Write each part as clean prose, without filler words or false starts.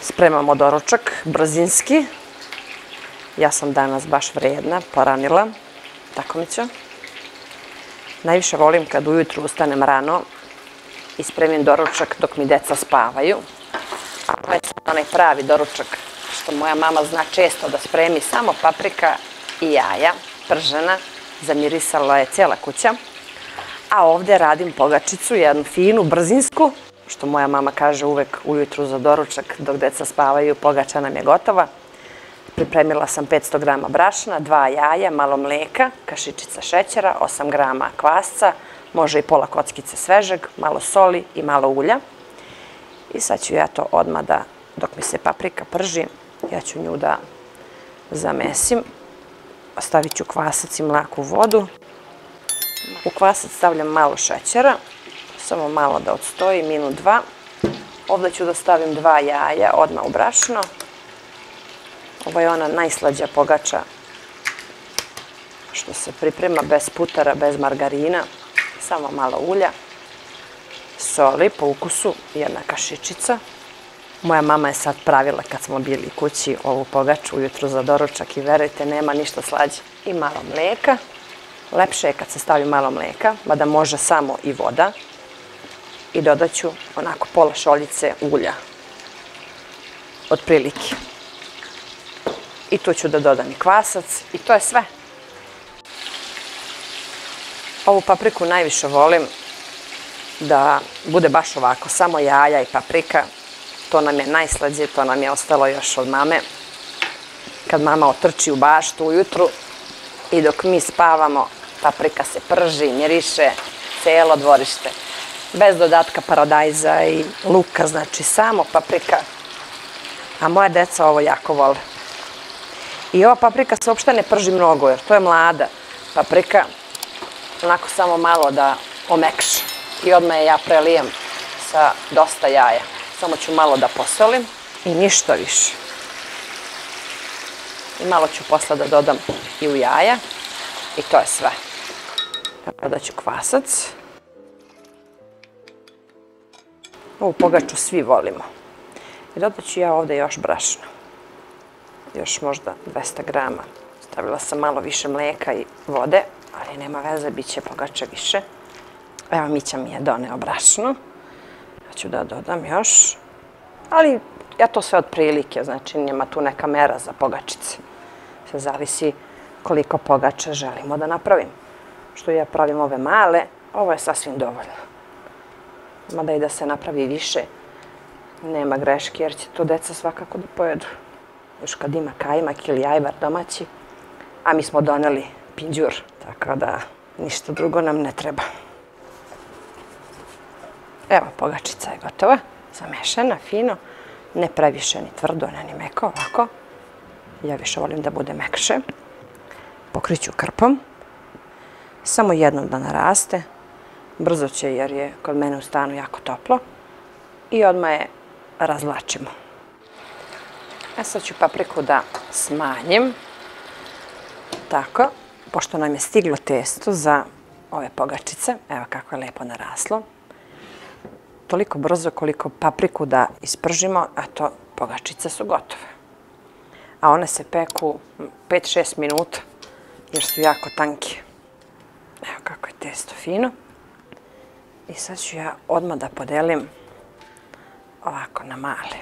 Spremamo doručak, brzinski. Ja sam danas baš vredna, poranila, tako mi će. Najviše volim kad ujutru ustanem rano i spremim doručak dok mi deca spavaju. To je onaj pravi doručak što moja mama zna često da spremi, samo paprika i jaja, pržena, zamirisala je cijela kuća. A ovdje radim pogačicu, jednu finu, brzinsku, što moja mama kaže uvek ujutru za doručak dok deca spavaju, pogača nam je gotova. Pripremila sam 500 grama brašna, 2 jaja, malo mlijeka, kašičica šećera, 8 grama kvasca, može i pola kockice svežeg, malo soli i malo ulja. I sad ću ja to odmah da, dok mi se paprika prži, ja ću nju da zamesim. Stavit ću kvasac i mlaku vodu. U kvasac stavljam malo šećera, samo malo da odstoji, minut, 2. Ovdje ću da stavim 2 jaja odmah u brašno. Ovo je ona najslađa pogača što se priprema bez putara, bez margarina, samo malo ulja, soli po ukusu, 1 kašičica. Moja mama je sad pravila kad smo bili kući ovu pogaču ujutru za doručak i verujte, nema ništa slađe. I malo mlijeka. Lepše je kad se stavi malo mlijeka, mada može samo i voda. I dodat ću onako pola šoljice ulja. Otprilike. I tu ću da dodam i kvasac i to je sve. Ovu papriku najviše volim da bude baš ovako, samo jaja i paprika. To nam je najslađe, to nam je ostalo još od mame. Kad mama otrči u baštu ujutru i dok mi spavamo, paprika se prži, miriše, cijelo dvorište. Bez dodatka paradajza i luka, znači samo paprika. A moja deca ovo jako vole. I ova paprika se uopšte ne prži mnogo, jer to je mlada paprika. Onako samo malo da omekša. I odmah je ja prelijem sa dosta jaja. Samo ću malo da posolim i ništa više. I malo ću posle da dodam i u jaja. I to je sve. Dodat ću kvasac. Ovu pogaču svi volimo. I dodat ću ja ovdje još brašna. Još možda 200 grama. Stavila sam malo više mlijeka i vode, ali nema veze, bit će pogača više. Evo Mića mi je doneo brašno. Ja ću da dodam još. Ali ja to sve od prilike, znači nema tu neka mera za pogačice. Sve zavisi koliko pogača želimo da napravim. Što ja pravim ove male, ovo je sasvim dovoljno. Mada i da se napravi više, nema greške jer će to deca svakako da pojedu. Još kad ima kajmak ili ajvar domaći, a mi smo doneli pinđur, tako da ništa drugo nam ne treba. Evo, pogačica je gotova, zamešana, fino, ne previše ni tvrdo, ni meko, ovako. Ja više volim da bude mekše. Pokriću krpom, samo jednom da naraste, brzo će jer je kod mene u stanu jako toplo i odmah je razvlačimo. A sad ću papriku da smanjim, tako, pošto nam je stiglo testo za ove pogačice, evo kako je lijepo naraslo. Toliko brzo koliko papriku da ispržimo, a to pogačice su gotove. A one se peku 5-6 minuta, jer su jako tanke. Evo kako je testo fino. I sad ću ja odmah da podelim ovako na male.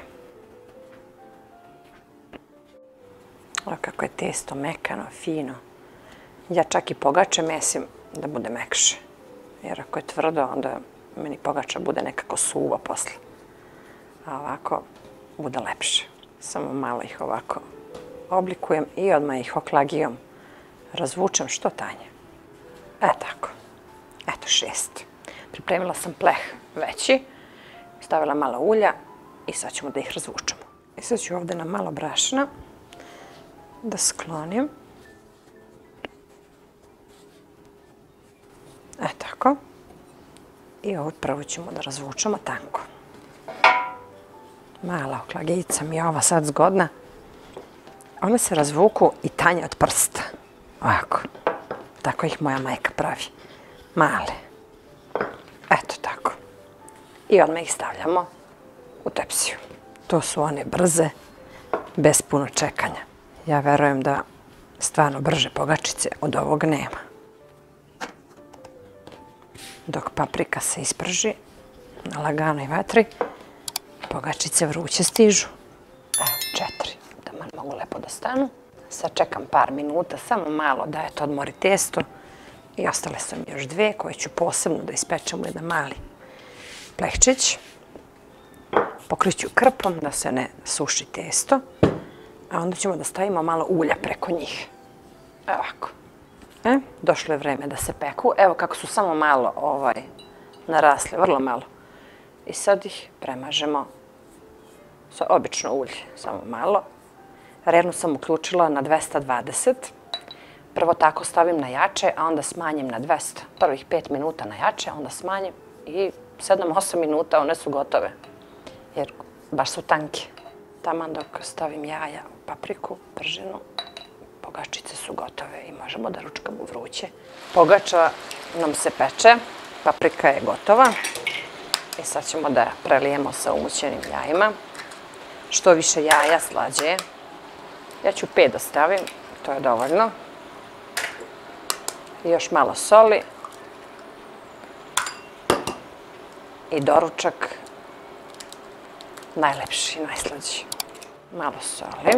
Evo kako je testo mekano, fino. Ja čak i pogače mesim da bude mekše. Jer ako je tvrdo, onda meni pogača bude nekako suva posle. A ovako bude lepše. Samo malo ih ovako oblikujem i odmah ih oklagijom razvučem što tanje. Tako. Eto 6. Pripremila sam pleh veći, stavila malo ulja i sad ćemo da ih razvučemo. I sad ću ovdje na malo brašna da sklonim. Tako. I ovo prvo ćemo da razvučemo tanko. Mala oklagijica mi je ova sad zgodna. One se razvuku i tanje od prsta. Ovako. Tako ih moja majka pravi. Male. Eto tako. I odmah ih stavljamo u tepsiju. To su one brze, bez puno čekanja. Ja verujem da stvarno brže pogačice od ovog nema. Dok paprika se isprži na laganoj vatri, pogačice vruće stižu. Evo, 4, da man mogu lepo da stanu. Sad čekam par minuta, samo malo da to odmori testo. I ostale su mi još 2 koje ću posebno da ispečem u jedan mali plehčić. Pokriću krpom da se ne suši testo. A onda ćemo da stavimo malo ulja preko njih. Evo ovako. Došlo je vreme da se peku. Evo kako su samo malo narasle, vrlo malo. I sad ih premažemo sa obično ulje, samo malo. Rernu sam uključila na 220. Prvo tako stavim na jače, a onda smanjim na 200. Prvih 5 minuta na jače, a onda smanjim i 7-8 minuta one su gotove. Jer baš su tanke. Taman dok stavim jaja u papriku, prženu, pogačice su gotove i možemo da ručkamo vruće. Pogača nam se peče, paprika je gotova. I sad ćemo da prelijemo sa umućenim jajima. Što više jaja, slađe je. Ja ću 5 da stavim, to je dovoljno. I još malo soli. I doručak najlepši, najslađi. Malo soli.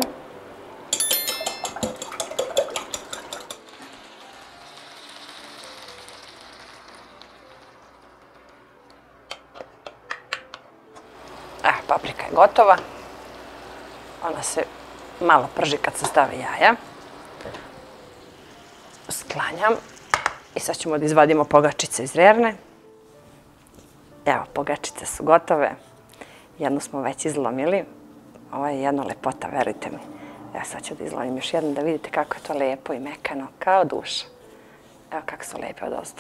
Paprika je gotova. Ona se malo prži kad se stave jaja. Sklanjam. I sad ćemo da izvadimo pogačice iz rerne. Evo, pogačice su gotove. Jednu smo već izlomili. Ovo je jedna lepota, verujte mi. Evo sad ću da izlomim još jednu da vidite kako je to lepo i mekano, kao duša. Evo kako su lepe odozdo.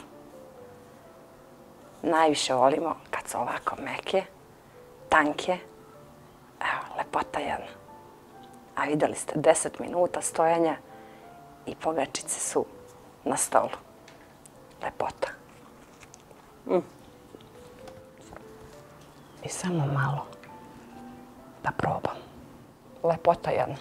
Najviše volimo kad su ovako meke, tanke. Evo, lepota jedna. A vidjeli ste 10 minuta stojanja i pogačice su na stolu. Lepota. I samo malo da probam. Lepota jedna.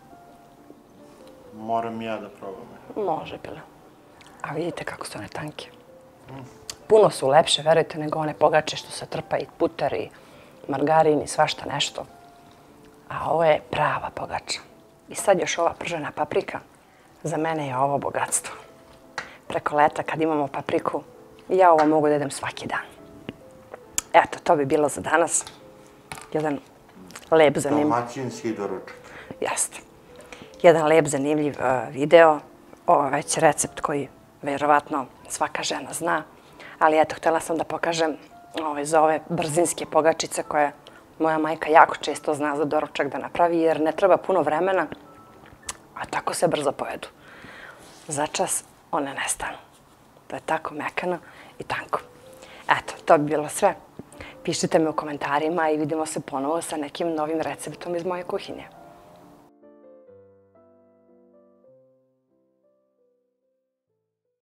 Moram ja da probam. Može bilo. A vidite kako su one tanke. Puno su lepše, verujte, nego one pogače što se trpa i puter i margarin i svašta nešto. A ovo je prava pogača. I sad još ova pržena paprika. Za mene je ovo bogatstvo. Preko leta kad imamo papriku, ja ovo mogu da jedem svaki dan. Eto, to bi bilo za danas. Jedan lep, zanimljiv... Domaćinski doručak. Jeste. Jedan lep, zanimljiv video. Ovo je već recept koji vjerovatno svaka žena zna. Ali eto, htjela sam da pokažem za ove brzinske pogačice koje moja majka jako često zna za doručak da napravi jer ne treba puno vremena, a tako se brzo pojedu. Začas one nestanu. To je tako mekano i tanko. Eto, to bi bilo sve. Pišite mi u komentarima i vidimo se ponovo sa nekim novim receptom iz moje kuhinje.